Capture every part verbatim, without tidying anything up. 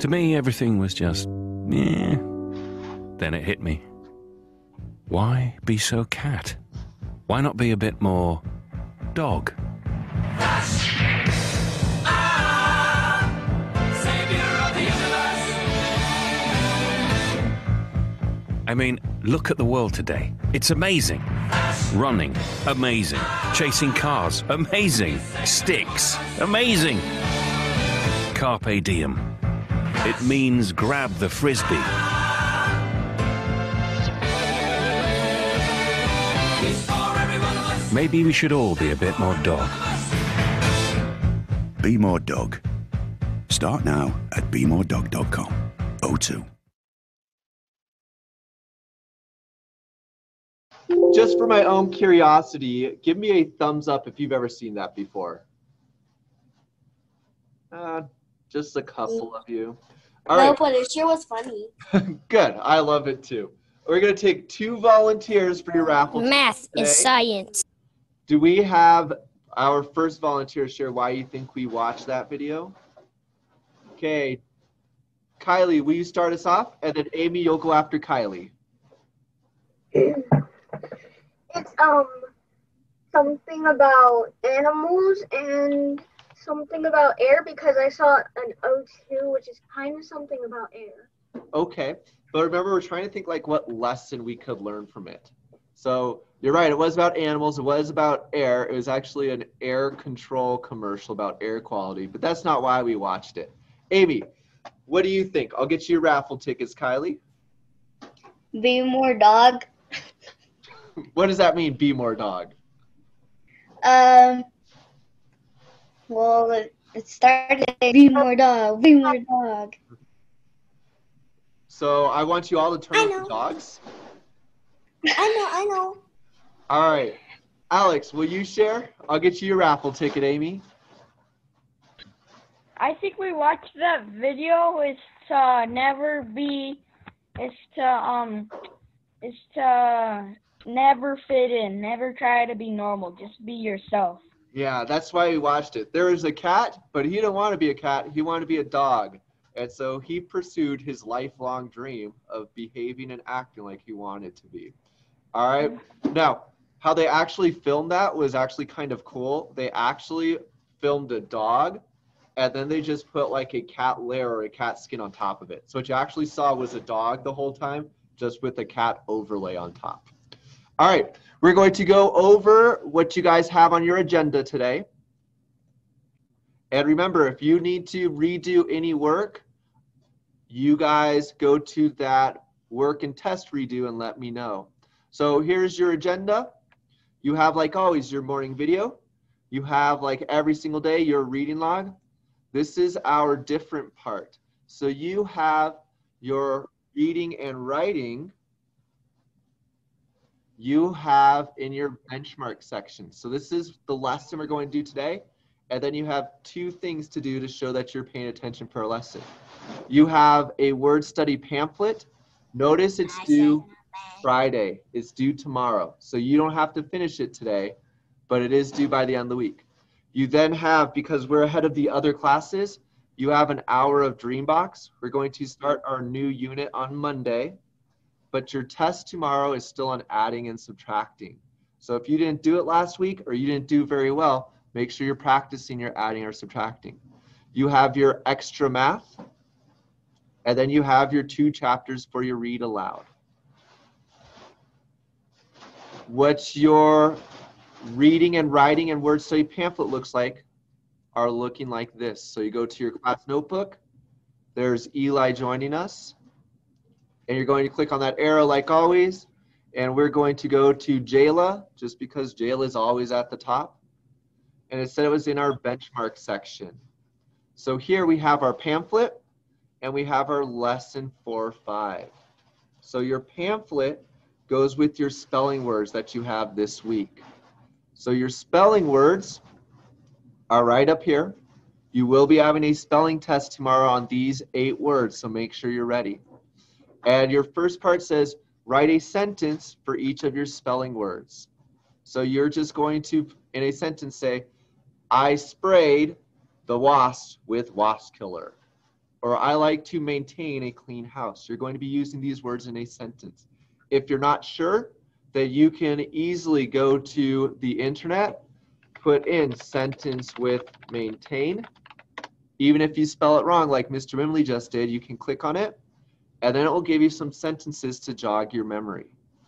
To me, everything was just, eh. Then it hit me. Why be so cat? Why not be a bit more dog? I mean, look at the world today. It's amazing. Running, amazing. Chasing cars, amazing. Sticks, amazing. Carpe diem. It means grab the frisbee. Maybe we should all be a bit more dog. Be more dog. Start now at be more dog dot com. O two. Just for my own curiosity, give me a thumbs up if you've ever seen that before. Uh, just a couple of you. All no, right. but it sure was funny. Good. I love it too. We're going to take two volunteers for your raffle. Math today. is science. Do we have our first volunteer share why you think we watched that video? Okay. Kylie, will you start us off? And then Amy, you'll go after Kylie. It's um something about animals and something about air because I saw an O two, which is kind of something about air. Okay, but remember, we're trying to think like what lesson we could learn from it. So you're right, it was about animals, it was about air. It was actually an air control commercial about air quality, but that's not why we watched it. Amy, what do you think? I'll get you your raffle tickets, Kylie. Be more dog. What does that mean, be more dog? Um. Well, it, it started. Be more dog. Be more dog. So I want you all to turn I into know. dogs. I know, I know. All right. Alex, will you share? I'll get you your raffle ticket, Amy. I think we watched that video is to never be, is to, um, is to never fit in, never try to be normal, just be yourself. Yeah, that's why we watched it. There was a cat, but he didn't want to be a cat. He wanted to be a dog. And so he pursued his lifelong dream of behaving and acting like he wanted to be. All right. Now, how they actually filmed that was actually kind of cool. They actually filmed a dog, and then they just put like a cat layer or a cat skin on top of it. So what you actually saw was a dog the whole time, just with a cat overlay on top. All right, we're going to go over what you guys have on your agenda today. And remember, if you need to redo any work, you guys go to that work and test redo and let me know. So here's your agenda. You have, like always, your morning video. You have, like every single day, your reading log. This is our different part. So you have your reading and writing. You have in your benchmark section. So this is the lesson we're going to do today. And then you have two things to do to show that you're paying attention per lesson. You have a word study pamphlet. Notice it's due Friday. It's due tomorrow. So you don't have to finish it today, but it is due by the end of the week. You then have, because we're ahead of the other classes, you have an hour of Dreambox. We're going to start our new unit on Monday, but your test tomorrow is still on adding and subtracting. So if you didn't do it last week or you didn't do very well, make sure you're practicing your adding or subtracting. You have your extra math, and then you have your two chapters for your read aloud. What your reading and writing and word study pamphlet looks like are looking like this. So you go to your class notebook, there's Eli joining us, and you're going to click on that arrow like always, and we're going to go to Jayla, just because Jayla is always at the top. And it said it was in our benchmark section. So here we have our pamphlet and we have our lesson four five. So your pamphlet goes with your spelling words that you have this week. So your spelling words are right up here. You will be having a spelling test tomorrow on these eight words, so make sure you're ready. And your first part says, write a sentence for each of your spelling words. So you're just going to, in a sentence, say, I sprayed the wasp with wasp killer. or I like to maintain a clean house. You're going to be using these words in a sentence. If you're not sure, then you can easily go to the internet, put in sentence with maintain. Even if you spell it wrong, like Mister Wimley just did, you can click on it, and then it will give you some sentences to jog your memory.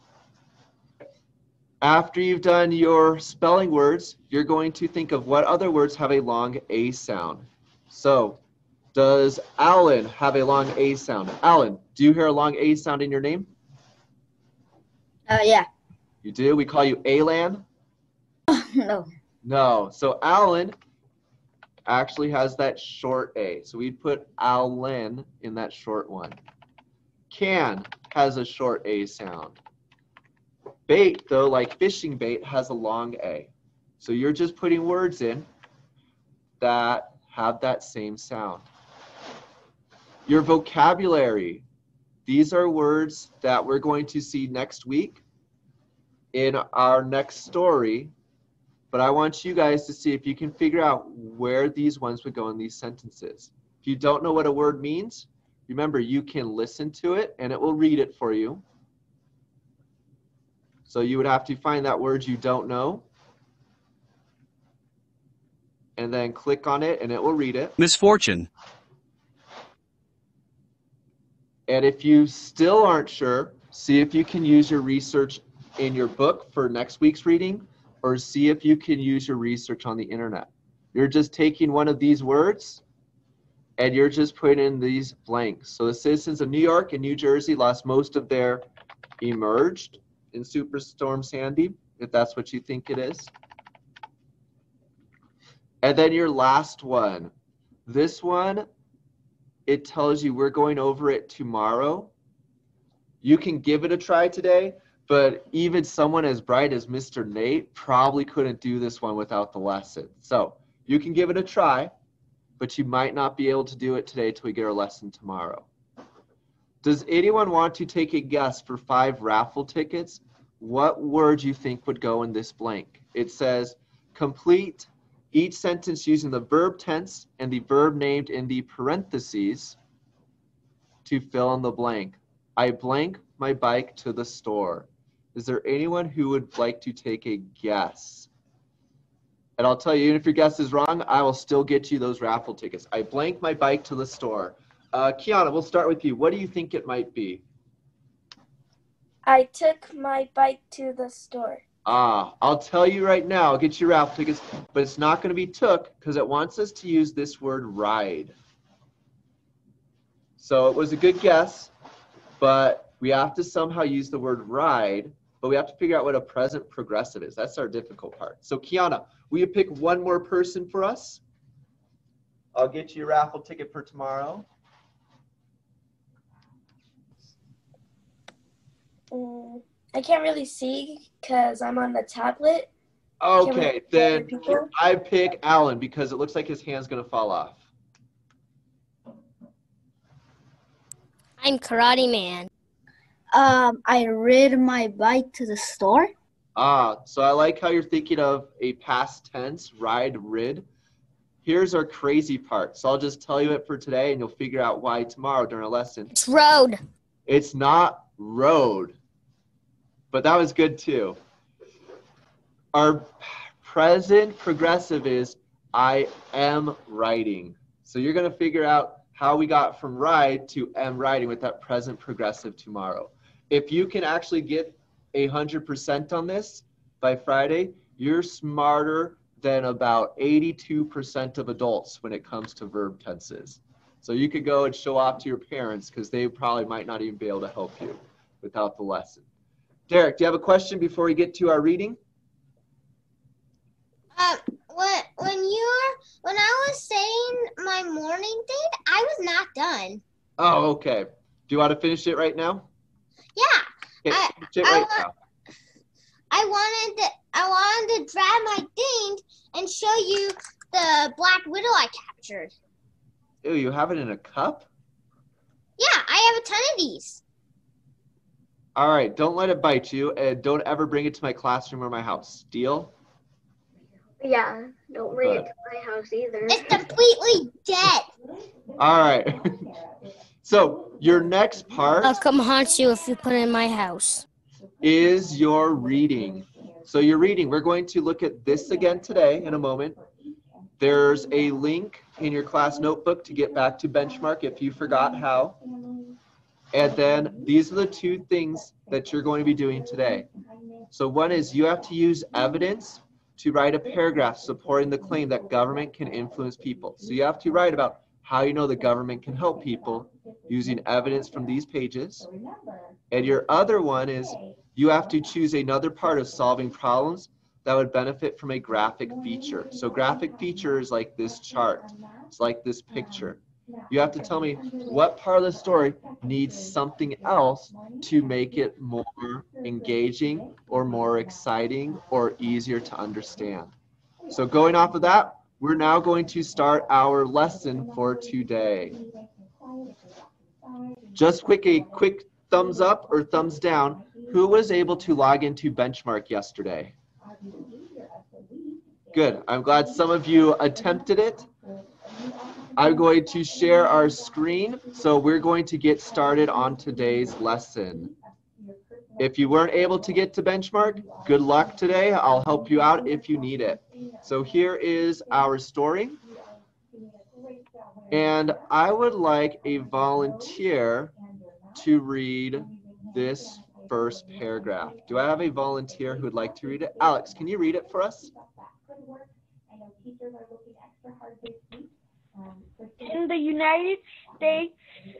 After you've done your spelling words, you're going to think of what other words have a long A sound. So, does Alan have a long A sound? Alan, do you hear a long A sound in your name? Uh, yeah. You do? We call you Alan? No. No. So Alan actually has that short A. So we'd put Alan in that short one. Can has a short A sound. Bait, though, like fishing bait, has a long A. So you're just putting words in that have that same sound. Your vocabulary. These are words that we're going to see next week in our next story. But I want you guys to see if you can figure out where these ones would go in these sentences. If you don't know what a word means, remember you can listen to it and it will read it for you. So you would have to find that word you don't know and then click on it and it will read it. Misfortune. And if you still aren't sure, see if you can use your research in your book for next week's reading, or see if you can use your research on the internet. You're just taking one of these words and you're just putting in these blanks. So the citizens of New York and New Jersey lost most of their emerged in Superstorm Sandy, if that's what you think it is. And then your last one. This one, it tells you we're going over it tomorrow. You can give it a try today, but even someone as bright as Mister Nate probably couldn't do this one without the lesson. So you can give it a try, but you might not be able to do it today till we get our lesson tomorrow. Does anyone want to take a guess for five raffle tickets? What word you think would go in this blank? It says, complete each sentence using the verb tense and the verb named in the parentheses to fill in the blank. I blank my bike to the store. Is there anyone who would like to take a guess? And I'll tell you, even if your guess is wrong, I will still get you those raffle tickets. I blank my bike to the store. Uh, Kiana, we'll start with you. What do you think it might be? I took my bike to the store. Ah, I'll tell you right now, I'll get you raffle tickets, but it's not going to be took because it wants us to use this word ride. So it was a good guess, but we have to somehow use the word ride, but we have to figure out what a present progressive is. That's our difficult part. So Kiana, will you pick one more person for us? I'll get you a raffle ticket for tomorrow. Mm, I can't really see because I'm on the tablet. Okay, then people? I pick Alan because it looks like his hand's going to fall off. I'm Karate Man. Um, I ride my bike to the store. Ah, so I like how you're thinking of a past tense, ride, rid. Here's our crazy part. So I'll just tell you it for today and you'll figure out why tomorrow during a lesson. It's road. It's not road, but that was good too. Our present progressive is I am riding. So you're going to figure out how we got from ride to am riding with that present progressive tomorrow. If you can actually get a hundred percent on this by Friday, you're smarter than about eighty-two percent of adults when it comes to verb tenses. So you could go and show off to your parents because they probably might not even be able to help you without the lesson. Derek, do you have a question before we get to our reading? Uh, when when you're when I was saying my morning thing, I was not done. Oh, okay. Do you want to finish it right now? Yeah. Okay, I, finish it I right wa- now. I wanted to I wanted to grab my thing and show you the Black Widow I captured. Ew, you have it in a cup? Yeah, I have a ton of these. All right, don't let it bite you, and don't ever bring it to my classroom or my house. Deal? Yeah, don't bring it Good. to my house either. It's completely dead. All right. So your next part I'll come haunt you if you put it in my house. is your reading. So your reading, we're going to look at this again today in a moment. There's a link in your class notebook to get back to benchmark if you forgot how. And then these are the two things that you're going to be doing today. So one is you have to use evidence to write a paragraph supporting the claim that government can influence people. So you have to write about how you know the government can help people using evidence from these pages. And your other one is you have to choose another part of solving problems that would benefit from a graphic feature. So graphic feature is like this chart. It's like this picture. You have to tell me what part of the story needs something else to make it more engaging or more exciting or easier to understand. So going off of that, we're now going to start our lesson for today. Just quick, a quick thumbs up or thumbs down. Who was able to log into Benchmark yesterday? Good. I'm glad some of you attempted it. I'm going to share our screen, so we're going to get started on today's lesson. If you weren't able to get to Benchmark, good luck today. I'll help you out if you need it. So here is our story. And I would like a volunteer to read this first paragraph. Do I have a volunteer who would like to read it? Alex, can you read it for us? In the United States,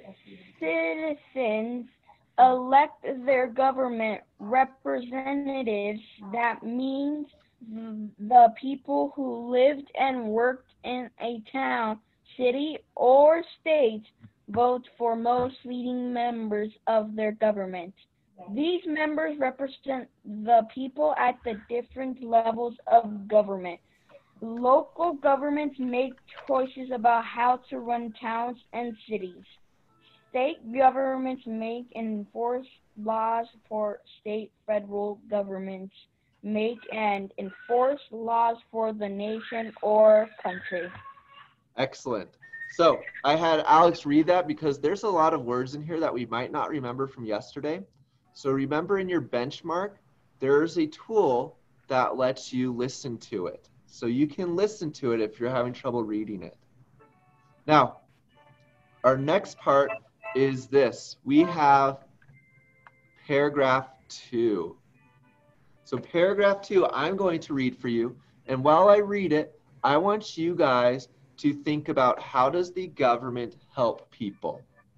citizens elect their government representatives. That means the people who lived and worked in a town, city, or state vote for most leading members of their government. These members represent the people at the different levels of government. Local governments make choices about how to run towns and cities. State governments make and enforce laws for state. Federal governments make and enforce laws for the nation or country. Excellent. So I had Alex read that because there's a lot of words in here that we might not remember from yesterday. So remember in your benchmark, there's a tool that lets you listen to it. So you can listen to it if you're having trouble reading it. Now, our next part is this. We have paragraph two. So paragraph two, I'm going to read for you. And while I read it, I want you guys to think about how does the government help people?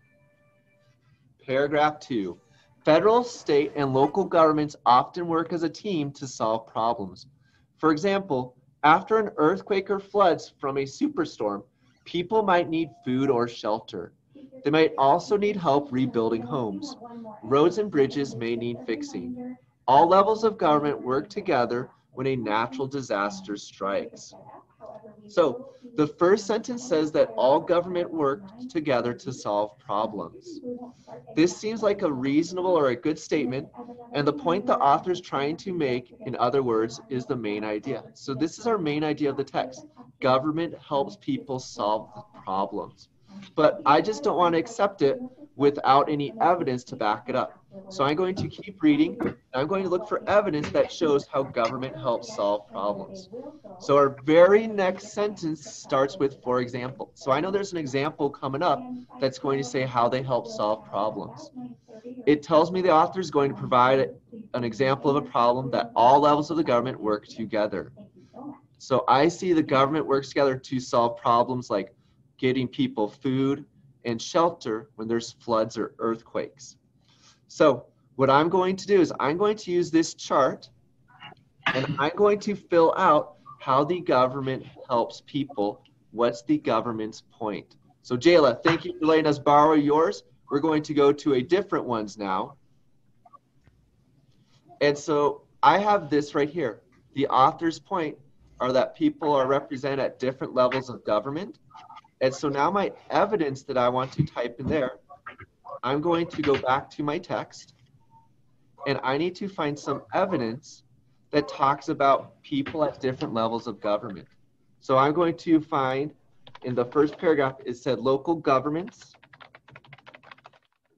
Paragraph two. Federal, state, and local governments often work as a team to solve problems. For example, after an earthquake or floods from a superstorm, people might need food or shelter. They might also need help rebuilding homes. Roads and bridges may need fixing. All levels of government work together when a natural disaster strikes. So the first sentence says that all government worked together to solve problems. This seems like a reasonable or a good statement, and the point the author is trying to make, in other words, is the main idea. So this is our main idea of the text. Government helps people solve problems. But I just don't want to accept it without any evidence to back it up. So I'm going to keep reading. And I'm going to look for evidence that shows how government helps solve problems. So our very next sentence starts with, for example. So I know there's an example coming up that's going to say how they help solve problems. It tells me the author is going to provide an example of a problem that all levels of the government work together. So I see the government works together to solve problems like getting people food and shelter when there's floods or earthquakes. So what I'm going to do is I'm going to use this chart and I'm going to fill out how the government helps people. What's the government's point? So Jayla, thank you for letting us borrow yours. We're going to go to a different ones now. And so I have this right here. The author's point are that people are represented at different levels of government. And so now my evidence that I want to type in there, I'm going to go back to my text and I need to find some evidence that talks about people at different levels of government. So I'm going to find in the first paragraph, it said local governments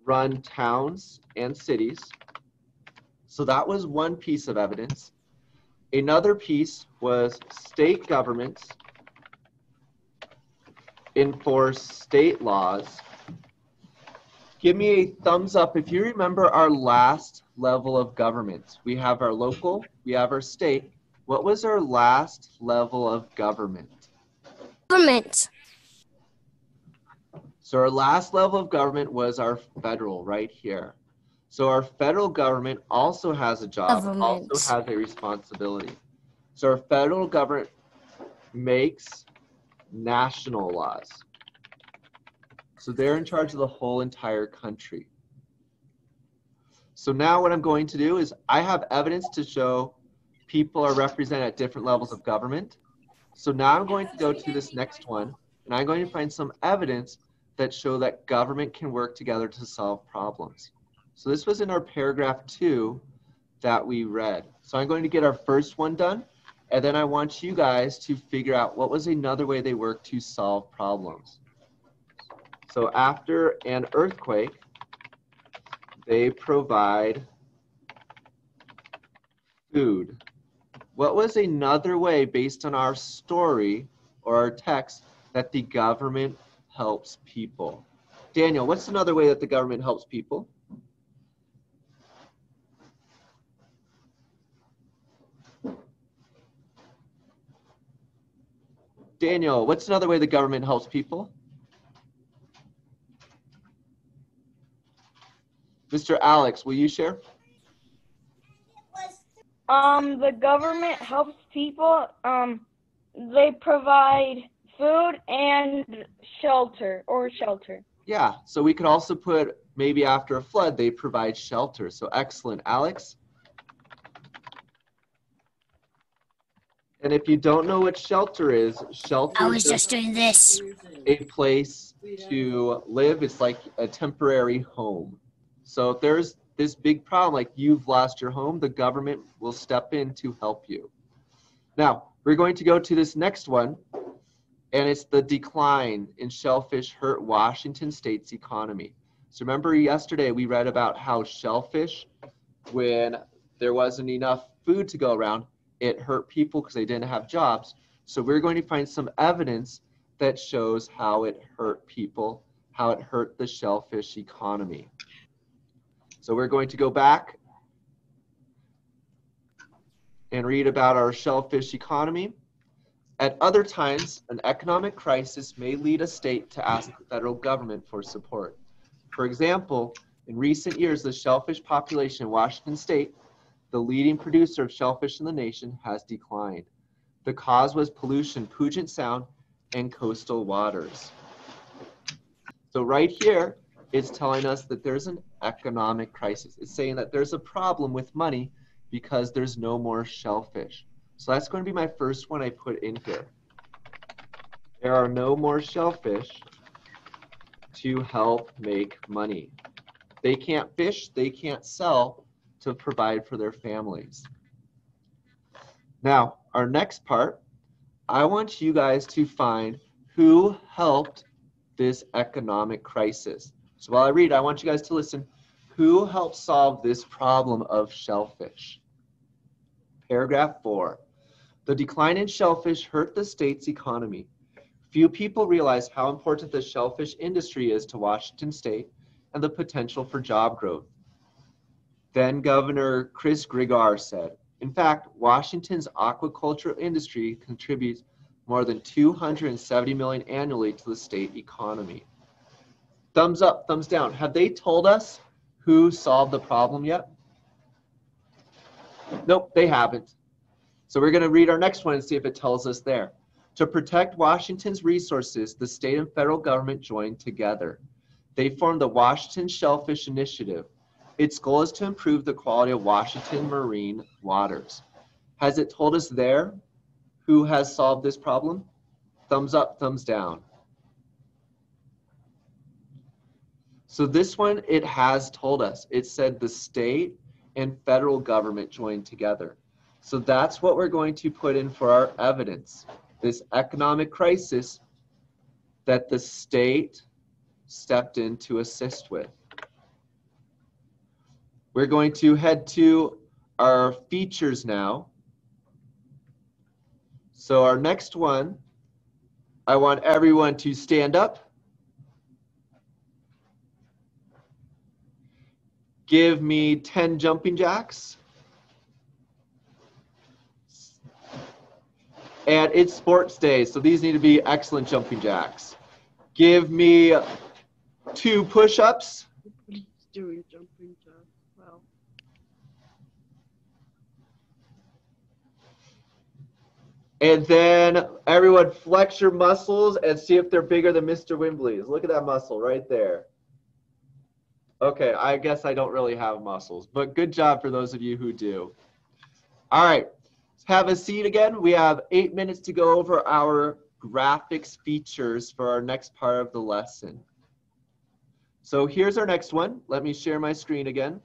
run towns and cities. So that was one piece of evidence. Another piece was state governments enforce state laws. Give me a thumbs up if you remember our last level of government. We have our local, we have our state. What was our last level of government? Government. So our last level of government was our federal, right here. So our federal government also has a job, Government. also has a responsibility. So our federal government makes national laws. So they're in charge of the whole entire country. So now what I'm going to do is I have evidence to show people are represented at different levels of government. So now I'm going to go to this next one, and I'm going to find some evidence that show that government can work together to solve problems. So this was in our paragraph two that we read. So I'm going to get our first one done, and then I want you guys to figure out what was another way they work to solve problems. So after an earthquake, they provide food. What was another way, based on our story or our text, that the government helps people? Daniel, what's another way that the government helps people? Daniel, what's another way the government helps people? Mister Alex, will you share? Um, the government helps people. Um, they provide food and shelter or shelter. Yeah, so we could also put maybe after a flood, they provide shelter. So excellent. Alex? And if you don't know what shelter is, shelter I was is just doing this. a place to live. It's like a temporary home. So if there's this big problem, like you've lost your home, the government will step in to help you. Now, we're going to go to this next one, and it's the decline in shellfish hurt Washington State's economy. So remember yesterday we read about how shellfish, when there wasn't enough food to go around, it hurt people because they didn't have jobs. So we're going to find some evidence that shows how it hurt people, how it hurt the shellfish economy. So we're going to go back and read about our shellfish economy. At other times, an economic crisis may lead a state to ask the federal government for support. For example, in recent years, the shellfish population in Washington State, the leading producer of shellfish in the nation, has declined. The cause was pollution, Puget Sound, and coastal waters. So right here, it's telling us that there's an economic crisis. It's saying that there's a problem with money because there's no more shellfish. So that's going to be my first one I put in here. There are no more shellfish to help make money. They can't fish, they can't sell to provide for their families. Now, our next part, I want you guys to find who helped this economic crisis. So while I read, I want you guys to listen. Who helped solve this problem of shellfish? Paragraph four. The decline in shellfish hurt the state's economy. Few people realize how important the shellfish industry is to Washington State and the potential for job growth. Then Governor Chris Gregoire said, in fact, Washington's aquaculture industry contributes more than two hundred seventy million dollars annually to the state economy. Thumbs up, thumbs down. Have they told us who solved the problem yet? Nope, they haven't. So we're going to read our next one and see if it tells us there. To protect Washington's resources, the state and federal government joined together. They formed the Washington Shellfish Initiative. Its goal is to improve the quality of Washington marine waters. Has it told us there who has solved this problem? Thumbs up, thumbs down. So this one, it has told us. It said the state and federal government joined together. So that's what we're going to put in for our evidence. This economic crisis that the state stepped in to assist with. We're going to head to our features now. So our next one, I want everyone to stand up. Give me ten jumping jacks. And it's sports day, so these need to be excellent jumping jacks. Give me two push-ups. Doing jumping jacks. Wow. And then everyone flex your muscles and see if they're bigger than Mister Wimbley's. Look at that muscle right there. Okay, I guess I don't really have muscles, but good job for those of you who do. All right, have a seat again. We have eight minutes to go over our graphics features for our next part of the lesson. So here's our next one. Let me share my screen again.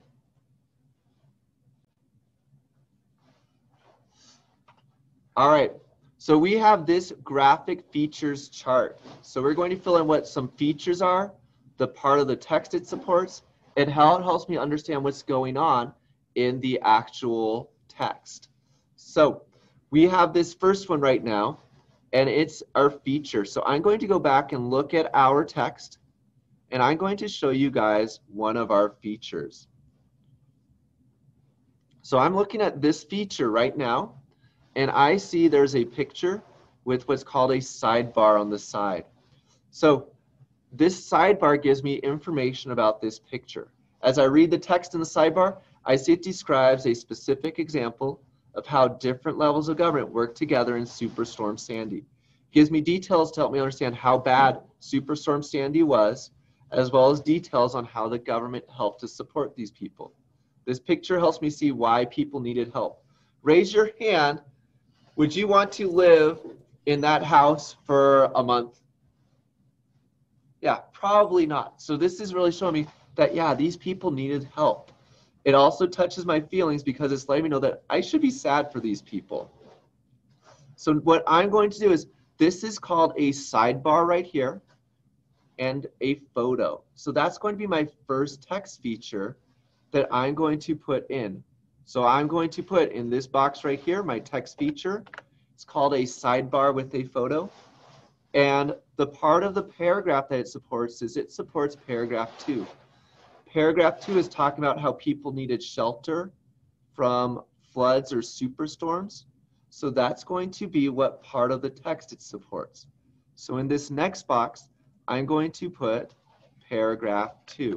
All right, so we have this graphic features chart. So we're going to fill in what some features are, the part of the text it supports, and how it helps me understand what's going on in the actual text. So we have this first one right now, and it's our feature. So I'm going to go back and look at our text, and I'm going to show you guys one of our features. So I'm looking at this feature right now, and I see there's a picture with what's called a sidebar on the side. So this sidebar gives me information about this picture. As I read the text in the sidebar, I see it describes a specific example of how different levels of government work together in Superstorm Sandy. It gives me details to help me understand how bad Superstorm Sandy was, as well as details on how the government helped to support these people. This picture helps me see why people needed help. Raise your hand. Would you want to live in that house for a month? Yeah, probably not. So this is really showing me that, yeah, these people needed help. It also touches my feelings because it's letting me know that I should be sad for these people. So what I'm going to do is, this is called a sidebar right here and a photo. So that's going to be my first text feature that I'm going to put in. So I'm going to put in this box right here, my text feature. It's called a sidebar with a photo. And the part of the paragraph that it supports is it supports paragraph two. Paragraph two is talking about how people needed shelter from floods or superstorms. So that's going to be what part of the text it supports. So in this next box, I'm going to put paragraph two.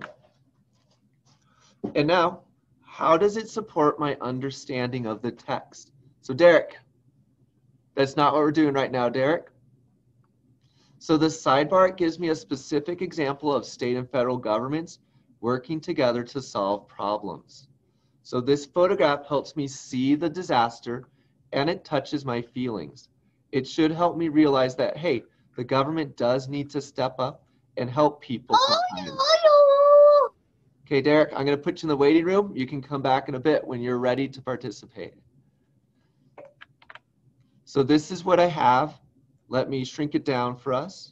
And now, how does it support my understanding of the text? So Derek, that's not what we're doing right now, Derek. So the sidebar gives me a specific example of state and federal governments working together to solve problems. So this photograph helps me see the disaster, and it touches my feelings. It should help me realize that, hey, the government does need to step up and help people sometimes. Okay, Derek, I'm going to put you in the waiting room. You can come back in a bit when you're ready to participate. So this is what I have. Let me shrink it down for us.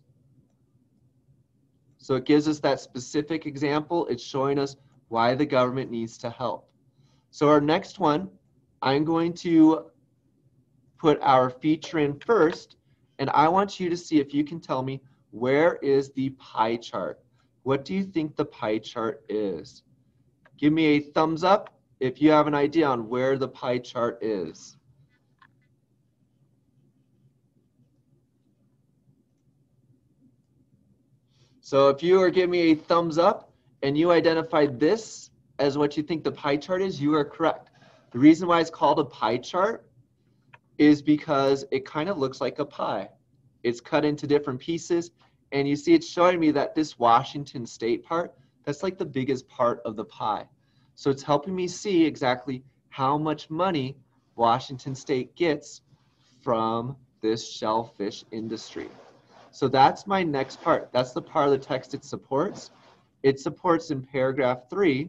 So it gives us that specific example. It's showing us why the government needs to help. So our next one, I'm going to put our feature in first, and I want you to see if you can tell me, where is the pie chart? What do you think the pie chart is? Give me a thumbs up if you have an idea on where the pie chart is. So if you are giving me a thumbs up and you identified this as what you think the pie chart is, you are correct. The reason why it's called a pie chart is because it kind of looks like a pie. It's cut into different pieces, and you see it's showing me that this Washington State part, that's like the biggest part of the pie. So it's helping me see exactly how much money Washington State gets from this shellfish industry. So that's my next part. That's the part of the text it supports. It supports in paragraph three.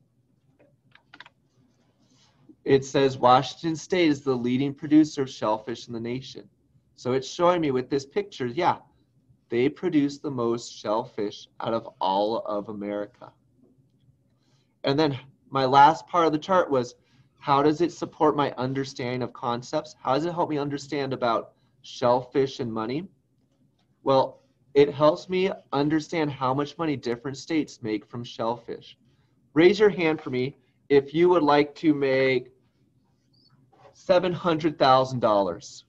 It says Washington State is the leading producer of shellfish in the nation. So it's showing me with this picture, yeah, they produce the most shellfish out of all of America. And then my last part of the chart was, how does it support my understanding of concepts? How does it help me understand about shellfish and money? Well, it helps me understand how much money different states make from shellfish. Raise your hand for me if you would like to make seven hundred thousand dollars.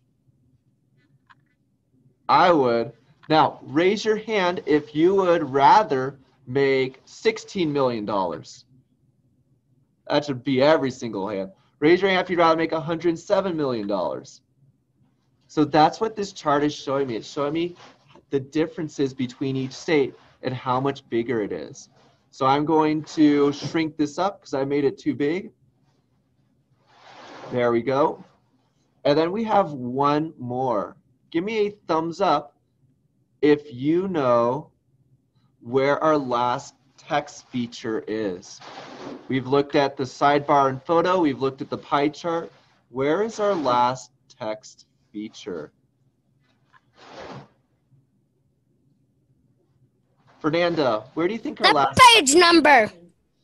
I would. Now, raise your hand if you would rather make sixteen million dollars. That should be every single hand. Raise your hand if you'd rather make one hundred seven million dollars. So that's what this chart is showing me. It's showing me the differences between each state and how much bigger it is. So I'm going to shrink this up because I made it too big. There we go. And then we have one more. Give me a thumbs up if you know where our last text feature is. We've looked at the sidebar and photo. We've looked at the pie chart. Where is our last text feature? Fernanda, where do you think our The last page number.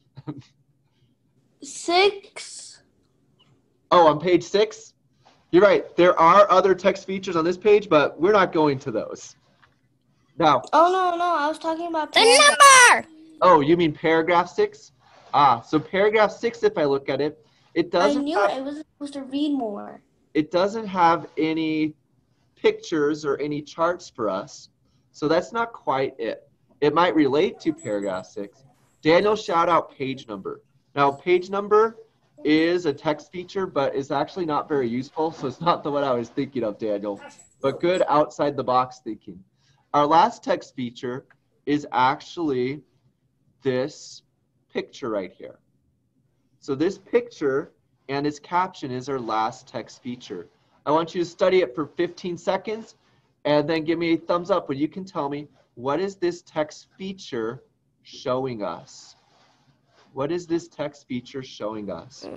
Six. Oh, on page six? You're right. There are other text features on this page, but we're not going to those. Now. Oh, no, no. I was talking about The paragraph. number. Oh, you mean paragraph six? Ah, so paragraph six, if I look at it, it I doesn't knew have, it. I wasn't supposed to read more. it doesn't have any pictures or any charts for us. So that's not quite it. It might relate to paragraph six. Daniel, shout out page number. Now, page number is a text feature, but it's actually not very useful, so it's not the one I was thinking of, Daniel. But good outside the box thinking. Our last text feature is actually this picture right here. So this picture and its caption is our last text feature. I want you to study it for fifteen seconds and then give me a thumbs up when you can tell me, what is this text feature showing us? What is this text feature showing us?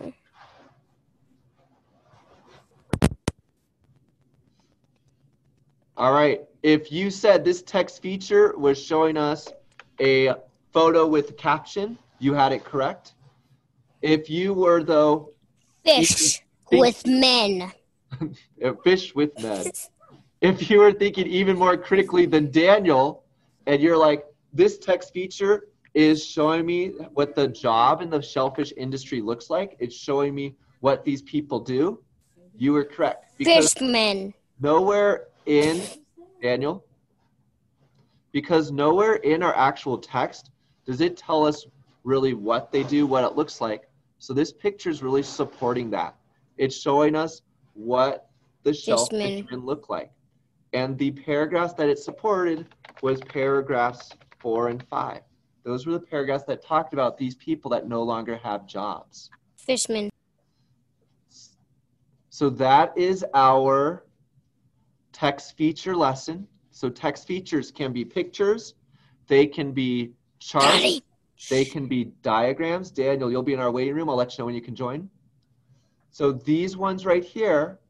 All right, if you said this text feature was showing us a photo with a caption, you had it correct. If you were, though, Fish think- with men. fish with men. If you were thinking even more critically than Daniel, and you're like, this text feature is showing me what the job in the shellfish industry looks like, it's showing me what these people do, you were correct. Because Fishman. nowhere in, Daniel, because nowhere in our actual text does it tell us really what they do, what it looks like. So this picture is really supporting that. It's showing us what the shellfish men look like. And the paragraphs that it supported was paragraphs four and five. Those were the paragraphs that talked about these people that no longer have jobs. Fishman. So that is our text feature lesson. So text features can be pictures, they can be charts, Daddy. They can be diagrams. Daniel, you'll be in our waiting room. I'll let you know when you can join. So these ones right here